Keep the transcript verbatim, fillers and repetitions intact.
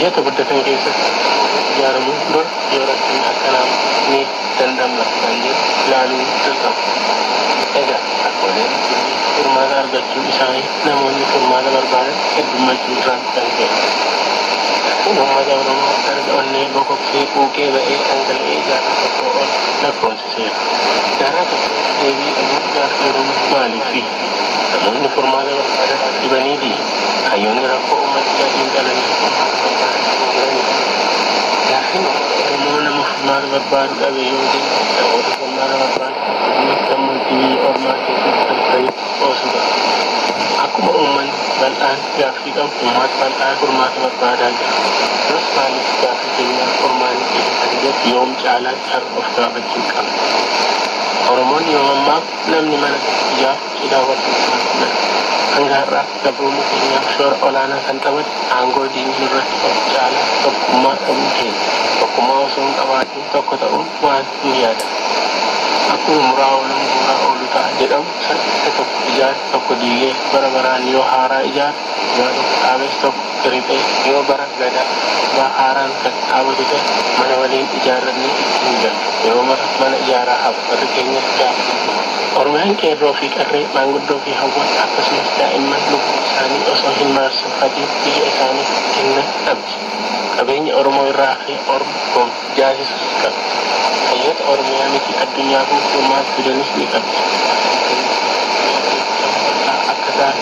biyya guddatan keessatti ijaaramuun dura yoo rakkinni akkanaa ni dandamna kan jedhu ilaaluun dirqama. Egaa rakkooleen furmaata argachuu isaanii namoonni furmaata barbaadan heddummachuu irraan kan ta'e. Uummata Oromoo erga onnee bokoksee quuqee ba'ee dhangala'ee jaarraa tokko ol lakkoofsiseera. Jaarraa tokko deebii dhabuun jaarraa Oromoo maaliifi? Namoonni furmaata barbaadan dibanii di hayyoonni rakkoo uummatichaa xiinxalanii furmaata barbaadan jiranidha. Jaartiin Oromoo nama furmaata barbaadu dhabe yoo ta'e namoota furmaata barbaadu gammoojjii biyya ormaa keessatti tatta'ee oosudha. Akkuma uummanni bal'aan gaaffii qabu uummata bal'aan furmaata barbaadaa jira. Kunis maaliif gaaffii keenya furmaanni dhiyeessan jedhu yoom caalaa har'a of gaafachuu qabna. Oromoon yoom ammaa namni mana ijaaru cidhaa walqixxaan fudhata. Hanga har'aa gabroomuu keenyaaf shoora olaanaa kan taphate aangoo diinii irratti of caalaa tokkummaa dhabuu keenya. Tokkummaa osoo hin qabaatiin tokko ta'uun waan hin yaadamu. Akkuma muraa ooluun bu'uuraa oolu ta'a jedhamu san isa tokko ijaare tokko diigee bara baraan yoo haaraa ijaare yoo tokko dhaabees tokko hirixee yoo bara gadaa bara haaraan kan dhaabatu ta'e mana waliin ijaarrannee ittiin galu yeroo mara mana ijaaraa hafu warri keenyas gaafatu. Oromiyaan qeerroo fi qarree maanguddoo fi hawwan akkasumas daa'imman lubbuu isaanii osoo hin maarsifatiin biyya isaaniif kennan dhabdi. Qabeenya Oromoo irraa fi Oromoo jaasisus qabdi. Hayyoota Oromiyaa miti addunyaa kun furmaata fidanis ni qabdi.